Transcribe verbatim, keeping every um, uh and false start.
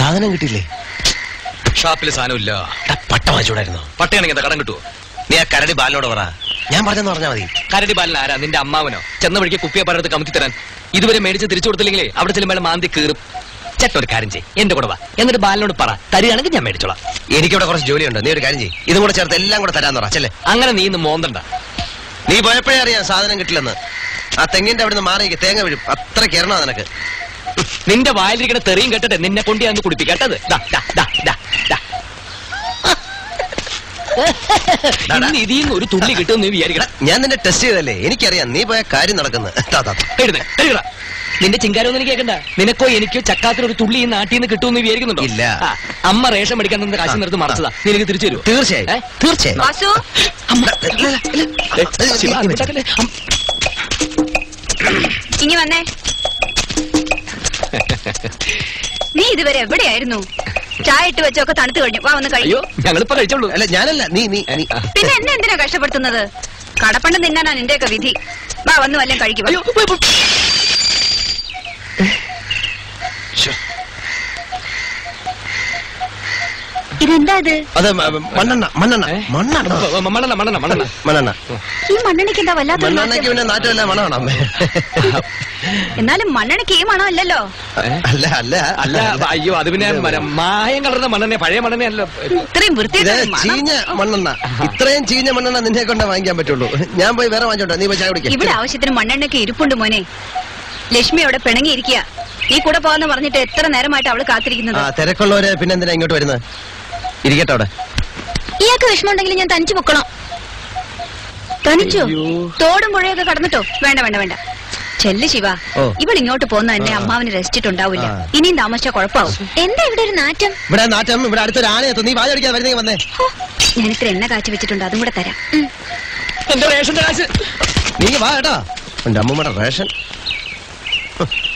സാധനം കിട്ടിയില്ലേ? ഷാപ്പിൽ സാധനമില്ല. പട്ട വാങ്ങിച്ചൂടായിരുന്നോ? പട്ടയാണെങ്കിൽ എന്താ കടം കിട്ടുവോ? നീ ആ കരടി ബാലിനോട് പറ, ഞാൻ പറഞ്ഞെന്ന് പറഞ്ഞാൽ മതി. കരടി ബാലൻ ആരാ? നിന്റെ അമ്മാവനോ? ചെന്ന വഴിക്ക് കുപ്പിയെ പറഞ്ഞത് കമത്തി തരാൻ. ഇതുവരെ മേടിച്ച് തിരിച്ചു കൊടുത്തില്ലെങ്കിലേ അവിടെ ചെല്ലുമ്പോൾ മാന്തി കീറും. ചേട്ടൻ ഒരു കാര്യം ചെയ്യും, എന്റെ കൂടെ വാ, എന്നിട്ട് ബാലിനോട് പറ, തരികയാണെങ്കിൽ ഞാൻ മേടിച്ചോളാം. എനിക്കിവിടെ കുറച്ച് ജോലിയുണ്ട്, നീ ഒരു കാര്യം ചെയ്യും, ഇതും കൂടെ ചേർത്ത് എല്ലാം കൂടെ തരാന്ന് പറ. ചെല്ലേ. അങ്ങനെ നീ ഇന്ന് മോന്തണ്ട. നീ പോയപ്പോഴേ അറിയാം സാധനം കിട്ടില്ലെന്ന്. ആ തെങ്ങിന്റെ അവിടെ നിന്ന് മാറി തേങ്ങ വീഴും, അത്ര കയറണോ നിനക്ക്? നിന്റെ വായിലിരിക്കുന്ന തെറിയും കേട്ടെ നിന്നെ കൊണ്ട് ഞാൻ കുടിപ്പിക്കേട്ടത്. ഇതിന്ന് ഒരു തുള്ളി കിട്ടും നീ വിചാരിക്കണം. ഞാൻ നിന്നെ ടെസ്റ്റ് ചെയ്തല്ലേ, എനിക്കറിയാം നീ പോയ കാര്യം നടക്കുന്നത്. നിന്റെ ചിങ്കാരൊന്നും എനിക്ക് കേൾക്കണ്ട. നിനക്കോ എനിക്കോ ചക്കാത്തിനൊരു തുള്ളി ഈ നാട്ടിൽ നിന്ന് കിട്ടുമെന്ന് വിചാരിക്കുന്നുണ്ടോ? ഇല്ല. അമ്മ റേഷൻ മേടിക്കാൻ നിന്ന് കാശ് നിർത്തി മറച്ചതാ, നിനക്ക് തിരിച്ചു തരുമോ? തീർച്ചയായും തീർച്ചയായും. ഇനി വന്നേ. നീ ഇതുവരെ എവിടെയായിരുന്നു? ചായ ഇട്ട് വെച്ചൊക്കെ തണുത്ത് കഴിഞ്ഞു. വാ ഒന്ന് കഴിയോ. ഞങ്ങളിപ്പോ കഴിച്ചോളൂ. അല്ല ഞാനല്ല, നീ നീ പിന്നെ എന്നെ എന്തിനാ കഷ്ടപ്പെടുത്തുന്നത്? കടപ്പണ്ട് തിന്നാനാ നിന്റെയൊക്കെ വിധി. വാ വന്ന് വല്ലതും കഴിക്കും. ഇതെന്താ ഇത്? അത് മണ്ണെണ്ണ മണ്ണെണ്ണ മണ്ണെണ്ണ മണ്ണെണ്ണ മണ്ണെണ്ണ മണ്ണെണ്ണ മണ്ണെണ്ണ. ഈ മണ്ണെണ്ണയ്ക്ക് എന്താ വല്ലാത്ത മണ്ണെണ്ണയ്ക്ക് പിന്നെ നാറ്റമല്ല മണമാണ് അമ്മേ. എന്നാലും മണ്ണെണ്ണയ്ക്ക് ഈ മണം അല്ലല്ലോ. അല്ല അല്ല അല്ല. അയ്യോ, അത് പിന്നെ മായം കലർന്ന മണ്ണെണ്ണ, പഴയ മണ്ണെണ്ണയല്ലോ. ഇത്രയും വൃത്തിയായിട്ട് ചീഞ്ഞ മണ്ണെണ്ണ. ഇത്രയും ചീഞ്ഞ മണ്ണെണ്ണ നിന്നെ കൊണ്ടേ വാങ്ങിക്കാൻ പറ്റുള്ളൂ. ഞാൻ പോയി വേറെ വാങ്ങിച്ചോട്ടെ, നീ പോയി ചായ കുടിക്കാം. ഇവിടെ ആവശ്യത്തിന് മണ്ണെണ്ണയ്ക്ക് ഇരിപ്പുണ്ട് മോനെ. ലക്ഷ്മി അവിടെ പിണങ്ങിയിരിക്കുക. നീ കൂടെ പോകാന്ന് പറഞ്ഞിട്ട് എത്ര നേരമായിട്ട് അവള് കാത്തിരിക്കുന്നത്. തിരക്കുള്ളവര് പിന്നെ എന്തിനാ ഇങ്ങോട്ട് വരുന്നത്? ഇരിക്കട്ടെ അവിടെ. ഇയാൾക്ക് വിഷമമുണ്ടെങ്കിൽ ഞാൻ തനിച്ചു പൊക്കണം. തനിച്ചോ? തോടും പുഴയൊക്കെ കടന്നിട്ടോ? വേണ്ട വേണ്ട വേണ്ട. ചെല്ല് ശിവ, ഇവൾ ഇങ്ങോട്ട് പോകുന്ന തന്നെ അമ്മാവിന് റെസ്റ്റ് ഉണ്ടാവില്ല. ഇനിയും താമസിച്ച കുഴപ്പമാവും. എന്താ ഇവിടെ ഒരു നാറ്റം? ഇവിടെ നാറ്റം, ഇവിടെ അടുത്തൊരു ആനയെത്തും. നീ വാചടിക്കാൻ വരുന്നേ വന്നേ. ഞാൻ ഇത്ര എണ്ണ കാച്ചി വെച്ചിട്ടുണ്ട്, അതും കൂടെ തരാം. എന്റെ റേഷന്റെ കാശ് നീ വാ കേട്ടോ. എന്റെ അമ്മൂമ്മയുടെ റേഷൻ